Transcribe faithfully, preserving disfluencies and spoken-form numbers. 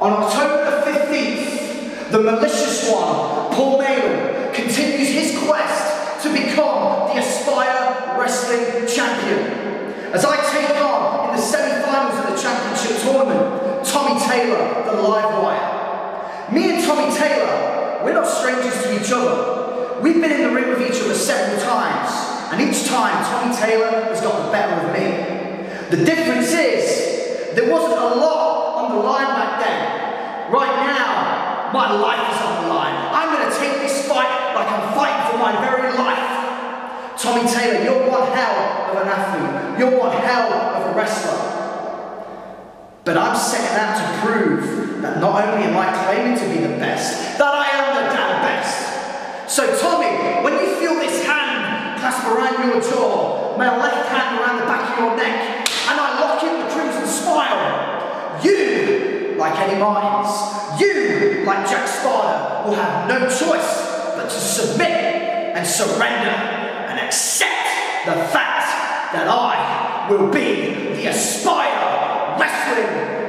On October the fifteenth, the malicious one, Paul Mayweather, continues his quest to become the Aspire Wrestling Champion. As I take on in the semi-finals of the championship tournament, Tommy Taylor, the Livewire. Me and Tommy Taylor, we're not strangers to each other. We've been in the ring with each other several times, and each time Tommy Taylor has got the better of me. The difference is, there wasn't a lot on the line back then. Right now, my life is on the line. I'm going to take this fight like I'm fighting for my very life. Tommy Taylor, you're one hell of an athlete. You're one hell of a wrestler. But I'm setting out to prove that not only am I claiming to be the best, that I am the damn best. So Tommy, when you feel this hand clasp around your jaw, my left hand around the back of your neck, and I lock in the crimson smile, you, like Eddie Martins, you, like Jack Sparta, will have no choice but to submit and surrender and accept the fact that I will be the Aspire Wrestling